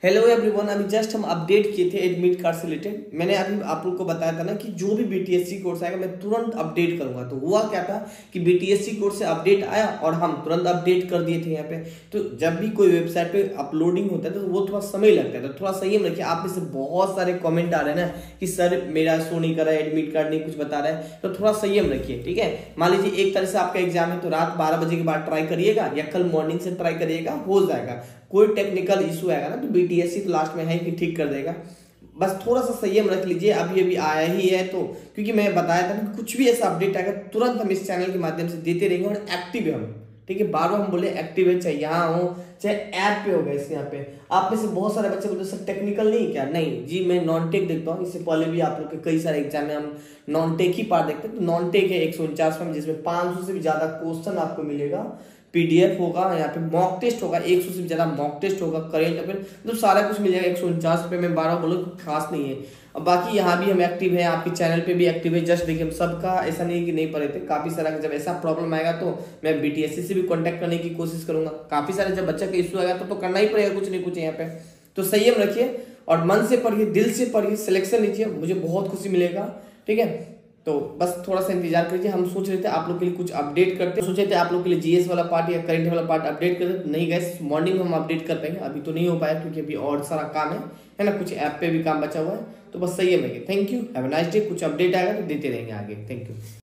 Hello everyone, अभी just हम update किए थे एडमिट कार्ड से रिलेटेड। मैंने अभी आप लोग को बताया था ना कि जो भी बीटीएससी कोर्स आएगा मैं तुरंत अपडेट करूंगा। तो हुआ क्या था कि बीटीएससी कोर्स से अपडेट आया और हम तुरंत अपडेट कर दिए थे यहाँ पे। तो जब भी कोई वेबसाइट पे अपलोडिंग होता है तो वो थोड़ा समय लगता है, तो थोड़ा संयम रखिए। आप में से बहुत सारे कॉमेंट आ रहे हैं ना कि सर मेरा शो नहीं कर रहा है, एडमिट कार्ड नहीं कुछ बता रहा है, तो थोड़ा संयम रखिए, ठीक है। मान लीजिए एक तरह से आपका एग्जाम है तो रात 12 बजे के बाद ट्राई करिएगा या कल मॉर्निंग से ट्राई करिएगा, हो जाएगा। कोई टेक्निकल इशू आएगा ना तो बीटीएससी तो लास्ट में है कि ठीक कर देगा। बस थोड़ा सा संयम रख लीजिए, अभी अभी आया ही है तो, क्योंकि मैं बताया था ना कुछ भी ऐसा अपडेट आएगा तुरंत हम इस चैनल के माध्यम से देते रहेंगे और एक्टिव है हम, ठीक है। बार बार हम बोले एक्टिव है, चाहे यहाँ हो चाहे ऐप पे हो गए। इस यहाँ पे आप में से बहुत सारे बच्चे बोलते सर टेक्निकल नहीं क्या? नहीं जी, मैं नॉन टेक देखता हूँ। इससे पहले भी आप लोग के कई सारे एग्जाम में हम नॉन टेक ही पार्ट देखते हैं। तो नॉन टेक है 149 में, जिसमें 500 से भी ज्यादा क्वेश्चन आपको मिलेगा, पीडीएफ होगा, यहाँ पे मॉक टेस्ट होगा, 100 से भी ज्यादा मॉक टेस्ट होगा, करेंट अफेयर, मतलब सारा कुछ मिल जाएगा 149 रुपये में। 12 बोलो खास नहीं है। अब बाकी यहाँ भी हम एक्टिव हैं, आपके चैनल पे भी एक्टिव है। जस्ट देखिए हम सबका ऐसा नहीं है कि नहीं पढ़े थे, काफी सारा जब ऐसा प्रॉब्लम आएगा तो मैं बीटीएससी से भी कॉन्टेक्ट करने की कोशिश करूंगा। काफी सारे जब बच्चा का इशू आएगा तो करना ही पड़ेगा कुछ नहीं कुछ यहाँ पे। तो संयम रखिए और मन से पढ़िए, दिल से पढ़िए, सिलेक्शन लीजिए, मुझे बहुत खुशी मिलेगा, ठीक है। तो बस थोड़ा सा इंतजार कीजिए। हम सोच रहे थे आप लोग के लिए कुछ अपडेट करते, सोच रहे थे आप लोग के लिए जीएस वाला पार्ट या करंट वाला पार्ट अपडेट करते, नहीं गैस मॉर्निंग में हम अपडेट कर पाएंगे, अभी तो नहीं हो पाया क्योंकि अभी और सारा काम है ना, कुछ ऐप पे भी काम बचा हुआ है। तो बस सही है। Thank you, have a nice day. कुछ अपडेट आएगा तो देते रहेंगे आगे। Thank you.